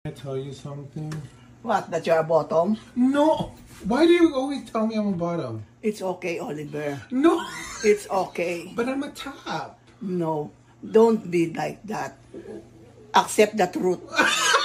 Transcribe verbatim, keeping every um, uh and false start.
Can I tell you something? What, that you're a bottom? No! Why do you always tell me I'm a bottom? It's okay, Oliver. No! It's okay. But I'm a top. No, don't be like that. Accept the truth.